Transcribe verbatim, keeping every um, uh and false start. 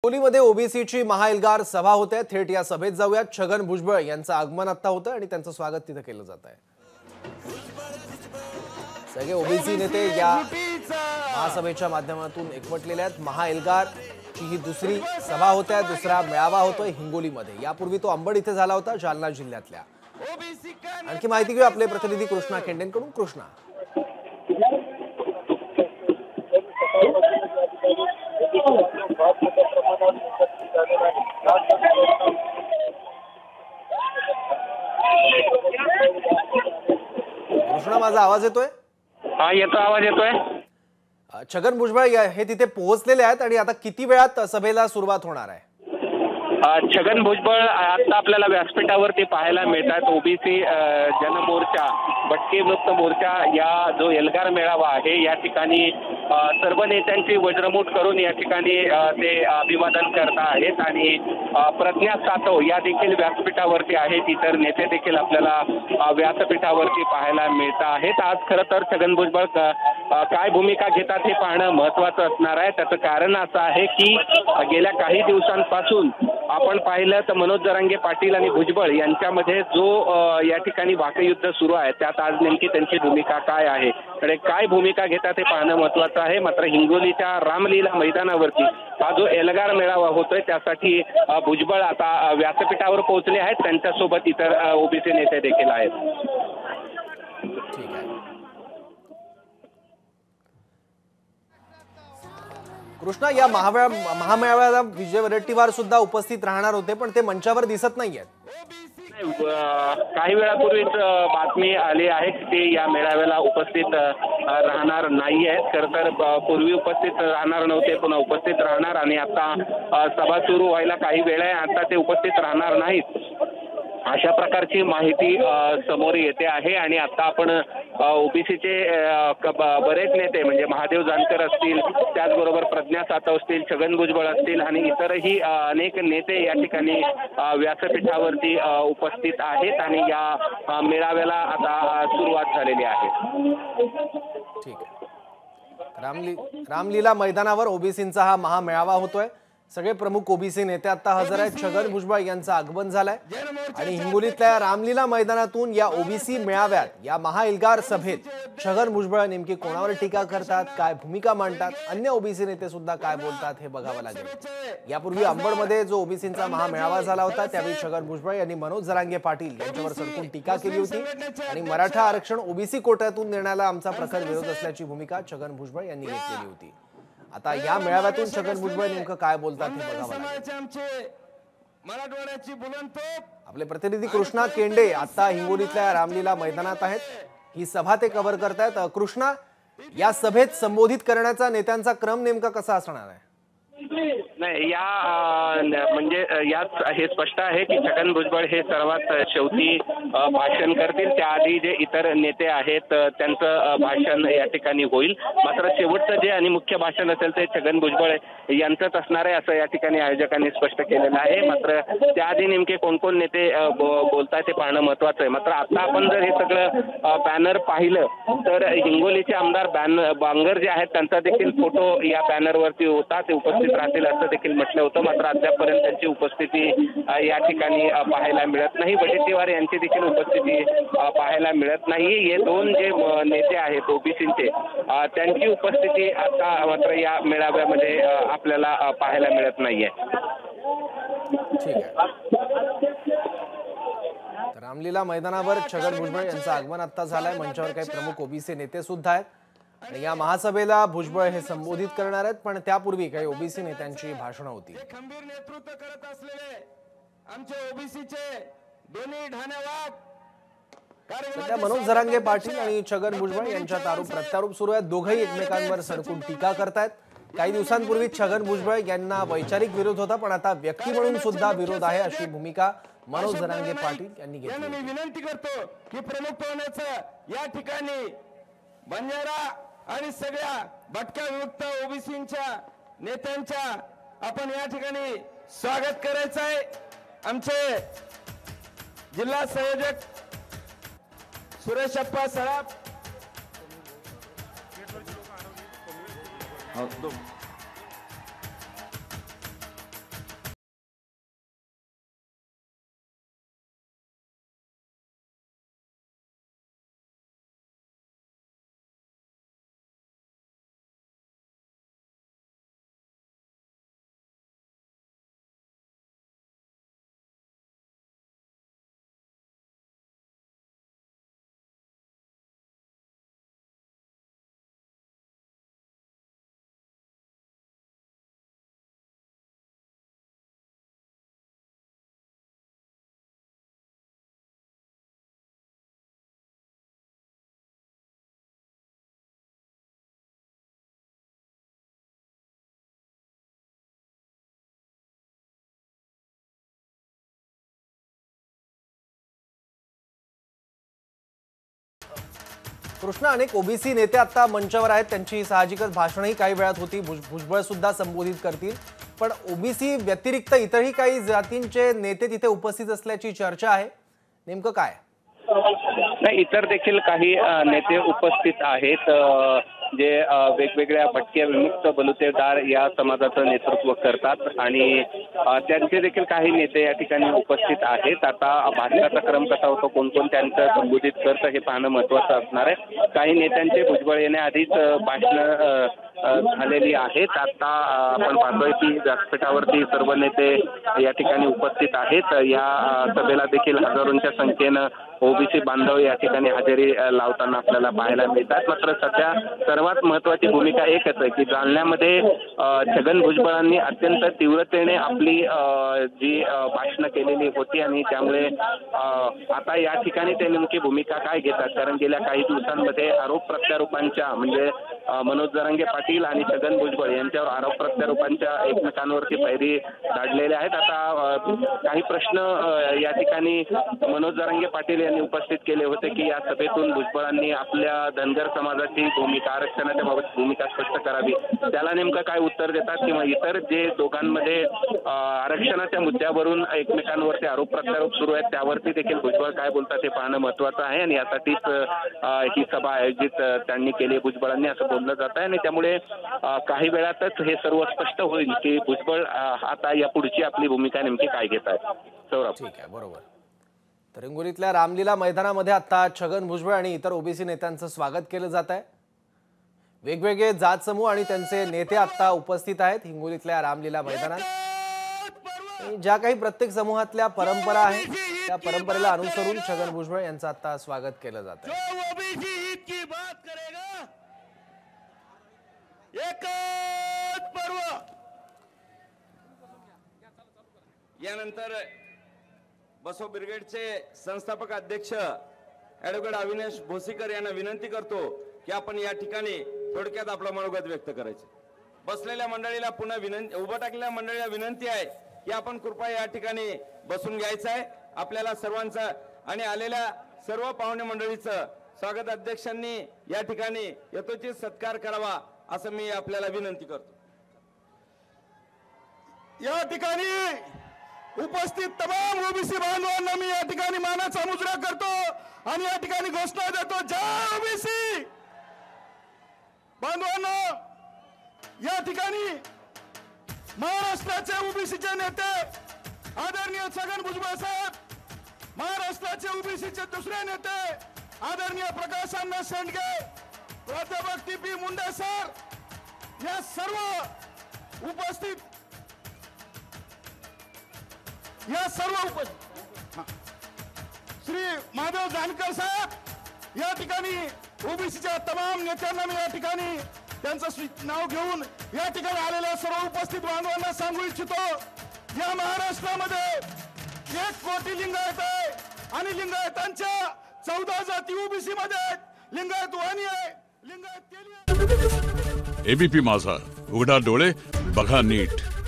हिंगोलीमध्ये ओबीसीची महाएल्गार सभा होते। थेट या सभेत जाऊया। छगन भुजबळ यांचं आगमन आता होतं आणि त्यांचं स्वागत तिथे केलं जात आहे। सगळे ओबीसी नेते या महासभेच्या माध्यमातून एकवटलेले आहेत। महाएल्गार ची ही दुसरी सभा होते, दुसरा मेळावा होतोय हिंगोलीमध्ये। यापूर्वी तो अंबड इथे झाला होता, जालना जिल्ह्यातल्या। आणखी माहिती घेऊ आपले प्रतिनिधी कृष्णा केंडेंकडून। कृष्णा, कृष्णा माझा आवाज येतोय? हा येतो, आवाज येतोय। छगन भुजबळ हे तिथे पोहोचलेले आहेत आणि आता किती वेळात सभेला सुरुवात होणार आहे? छगन भुजबळ आता आपल्याला व्यासपीठावरती पाहायला मिळतात। ओबीसी जनमोर्चा, भटके मुक्त मोर्चा या जो एल्गार मेळावा आहे या ठिकाणी सर्व नेत्यांची वज्रमूठ करून या ठिकाणी ते अभिवादन करत आहेत आणि प्रज्ञा सातव या देखील व्यासपीठावरती आहेत। इतर नेते देखील आपल्याला व्यासपीठावरती पाहायला मिळत आहेत। आज खरं तर छगन भुजबळ काय भूमिका घेतात हे पाहणं महत्त्वाचं असणार आहे। त्याचं कारण असं आहे की गेल्या काही दिवसांपासून आपण पाहिलं तर मनोज जरांगे पाटील आणि भुजबळ यांच्यामध्ये जो या ठिकाणी वाकयुद्ध सुरू आहे, त्यात आज नेमकी त्यांची भूमिका काय आहे, आणि काय भूमिका घेतात हे पाहणं महत्त्वाचं आहे। मात्र हिंगोलीच्या रामलीला मैदानावरती हा जो एल्गार मेळावा होतोय त्यासाठी भुजबळ आता व्यासपीठावर पोहोचले आहेत। त्यांच्यासोबत इतर ओबीसी नेते देखील आहेत। ठीक आहे कृष्णा, या महामेळाव्याला विजय वडेट्टीवार सुद्धा उपस्थित राहणार होते, पण ते मंचावर दिसत नाहीयेत। काही वेळापूर्वीच बातमी आली आहे की ते या मेळाव्याला उपस्थित राहणार नाही आहेत। खरं तर पूर्वी उपस्थित राहणार नव्हते, पुन्हा उपस्थित राहणार आणि आता सभा सुरू व्हायला काही वेळ आहे, आता ते उपस्थित राहणार नाहीत अशा प्रकारची माहिती समोर येते आहे। आणि आता आपण ओबीसीचे बरेच नेते म्हणजे महादेव जानकर असतील, त्याचबरोबर प्रज्ञा सातव असतील, छगन भुजबळ असतील आणि इतरही अनेक नेते या ठिकाणी व्यासपीठावरती उपस्थित आहेत आणि या मेळाव्याला आता सुरुवात झालेली आहे। ठीक आहे, रामली रामलीला मैदानावर ओबीसींचा हा महामेळावा होतोय। सगळे प्रमुख ओबीसी नेते आता हजर आहेत। छगन भुजबळ यांचं आगमन झालंय आणि हिंगोलीतल्या रामलीला मैदानातून या ओबीसी मेळाव्यात, या महाएल्गार सभेत छगन भुजबळ नेमकी कोणावर टीका करतात, काय भूमिका मांडतात, अन्य ओबीसी नेते सुद्धा काय बोलतात हे बघावं लागेल। यापूर्वी अंबडमध्ये जो ओबीसींचा महामेळावा झाला होता त्यावेळी छगन भुजबळ यांनी मनोज जरांगे पाटील यांच्यावर सडकून टीका केली होती आणि मराठा आरक्षण ओबीसी कोट्यातून देण्याला आमचा प्रखर विरोध असल्याची भूमिका छगन भुजबळ यांनी घेतलेली होती। आता या मेळाव्यातून छगन भुजबळ नेमकं काय बोलतात हे बघावं लागेल। आपले प्रतिनिधी कृष्णा केंडे आता हिंगोलीतल्या रामलीला मैदानात आहेत। ही सभा ते कव्हर करतायत। कृष्णा, या सभेत संबोधित करण्याचा नेत्यांचा क्रम नेमका कसा असणार आहे? नाही, या म्हणजे यात हे स्पष्ट आहे की छगन भुजबळ हे सर्वात शेवटी भाषण करतील, त्याआधी जे इतर नेते आहेत त्यांचं भाषण या ठिकाणी होईल। मात्र शेवटचं जे आणि मुख्य भाषण असेल ते छगन भुजबळ यांचंच असणार आहे असं या ठिकाणी आयोजकांनी स्पष्ट केलेलं आहे। मात्र त्याआधी नेमके कोण कोण नेते बोलतायत ते पाहणं महत्वाचं आहे। मात्र आता आपण जर हे सगळं बॅनर पाहिलं तर हिंगोलीचे आमदार बॅनर बांगर जे आहेत त्यांचा देखील फोटो या बॅनरवरती होता, ते उपस्थित राहतील असं देखील म्हटलं होतं। मात्र अद्यापपर्यंत त्यांची उपस्थिती या ठिकाणी पाहायला मिळत नाही। वडेट्टीवार यांची देखील उपस्थिती पाहायला मिळत नाही। हे दोन जे नेते आहेत ओबीसीचे त्यांची उपस्थिती आता मात्र या मेळाव्यामध्ये आपल्याला पाहायला मिळत नाहीये। ठीक आहे, रामलीला मैदानावर छगन भुजबळ यांचं आगमन आता झालंय। मंचावर काही प्रमुख ओबीसी नेते सुद्धा आहेत आणि या महासभेला भुजबळ हे संबोधित करणार आहेत, पण त्यापूर्वी काही ओबीसी नेत्यांची भाषणं होती। खंबीर नेतृत्व करत असलेले आमचे ओबीसीचे दोन्ही ढाण्यावाग सध्या मनोज जरांगे पाटील आणि छगन भुजबळ यांच्यात आरोप प्रत्यारोप सुरू आहेत। दोघंही एकमेकांवर सडकून टीका करतायत। काही दिवसांपूर्वी छगन भुजबळ यांना वैचारिक विरोध होता, पण आता व्यक्ती म्हणून सुद्धा विरोध आहे अशी भूमिका मनोज जरांगे पाटील यांनी घेतली। मी विनंती करतो की प्रमुख पाहुण्याचं या ठिकाणी बंजारा आणि सगळ्या भटक्या विमुक्त ओबीसींच्या नेत्यांच्या आपण या ठिकाणी स्वागत करायचं आहे। आमचे जिल्हा संयोजक सुरेश अप्पा सराफ, कृष्णा, अनेक ओबीसी नेते आता मंचावर आहेत, त्यांची साहजिकच भाषणही काही वेळात होती, भुज भुजबळ सुद्धा संबोधित करतील, पण ओबीसी व्यतिरिक्त इतरही काही जातींचे नेते तिथे उपस्थित असल्याची चर्चा आहे, नेमकं काय? नाही, इतर देखील काही अ, नेते उपस्थित आहेत अ, जे अ, वेगवेगळ्या भटक्या विमुक्त बलुतेदार या समाजाचं नेतृत्व करतात आणि अ, त्यांचे देखील काही नेते या ठिकाणी उपस्थित आहेत. आता भाषणाचा क्रम कसा होतो, कोण कोण त्यांचं संबोधित करतं हे पाहणं महत्वाचं असणार आहे. काही नेत्यांचे भुजबळ येण्याआधीच भाषणं झालेली आहेत. आता आपण पाहतोय की व्यासपीठावरती सर्व नेते या ठिकाणी उपस्थित आहेत. या सभेला देखील हजारोंच्या संख्येनं ओबीसी बांधव या ठिकाणी हजेरी लावताना आपल्याला पाहायला मिळतात. मात्र सध्या सर्वात महत्वाची भूमिका एकच आहे की जालन्यामध्ये छगन भुजबळांनी अत्यंत तीव्रतेने आपली जी भाषणं केलेली होती आणि त्यामुळे आता या ठिकाणी ते नेमकी भूमिका काय घेतात, कारण गेल्या काही दिवसांमध्ये आरोप प्रत्यारोपांच्या म्हणजे मनोज जरांगे पाटील आणि छगन भुजबळ यांच्यावर आरोप प्रत्यारोपांच्या एकमेकांवरती पैरी धाडलेले आहेत. आता काही प्रश्न या ठिकाणी मनोज जरांगे पाटील यांनी उपस्थित केले होते की या सभेतून भुजबळांनी आपल्या धनगर समाजाची भूमिका, आरक्षणाच्या बाबत भूमिका स्पष्ट करावी. त्याला नेमकं काय उत्तर देतात किंवा इतर जे दोघांमध्ये आरक्षणाच्या मुद्द्यावरून एकमेकांवरती आरोप प्रत्यारोप सुरू आहेत त्यावरती देखील भुजबळ काय बोलतात हे पाहणं महत्वाचं आहे आणि यासाठीच ही सभा आयोजित त्यांनी केली भुजबळांनी असं बोललं जात आहे आणि त्यामुळे काही वेळातच हे सर्व स्पष्ट होईल की भुजबळ आता या पुढची आपली भूमिका नेमकी काय घेत आहेत. सौरभ, ठीक आहे, बरोबर. तर हिंगोलीतल्या रामलीला मैदानामध्ये आता छगन भुजबळ आणि इतर ओबीसी नेत्यांचं स्वागत केलं जात आहे. वेगवेगळे जात समूह आणि त्यांचे नेते आता उपस्थित आहेत हिंगोलीतल्या रामलीला मैदानात. ज्या काही प्रत्येक समूहातल्या परंपरा आहेत त्या परंपरेला अनुसरून छगन भुजबळ यांचं आता स्वागत केलं जात आहे. यानंतर बसव ब्रिगेडचे संस्थापक अध्यक्ष ऍडव्होकेट अविनाश भोसीकर यांना विनंती करतो की आपण या ठिकाणी थोडक्यात आपलं मनोगत व्यक्त करायचं. बसलेल्या मंडळीला पुन्हा विनंती, उभं टाकलेल्या मंडळीला विनंती आहे की आपण कृपया या ठिकाणी बसून घ्यायचं आहे. आपल्याला सर्वांचं आणि आलेल्या सर्व पाहुणे मंडळीचं स्वागत अध्यक्षांनी या ठिकाणी यथोचित सत्कार करावा असं मी आपल्याला विनंती करतो. या ठिकाणी उपस्थित तमाम ओबीसी बांधवांना मी या ठिकाणी मानाचा मुजरा करतो आणि या ठिकाणी घोषणा देतो, जय ओबीसी. बांधवांनो, या ठिकाणी महाराष्ट्राचे ओबीसीचे नेते आदरणीय छगन भुजबळ साहेब, महाराष्ट्राचे ओबीसीचे दुसरे नेते आदरणीय प्रकाश अण्णा शेंडगे, प्राध्यापक टी पी मुंडे सर, या सर्व उपस्थित या सर्व उपस्थित श्री माधव जानकर साहेब, या ठिकाणी ओबीसीच्या तमाम नेत्यांना मी या ठिकाणी त्यांचं नाव घेऊन या ठिकाणी आलेल्या सर्व उपस्थित बांधवांना सांगू इच्छितो, या महाराष्ट्रामध्ये एक कोटी लिंगायत आहे आणि लिंगायतांच्या चौदा जाती ओबीसी मध्ये आहेत. लिंगायत वाणी आहे, लिंगायत केली आहे. एबीपी माझा, उघडा डोळे बघा नीट.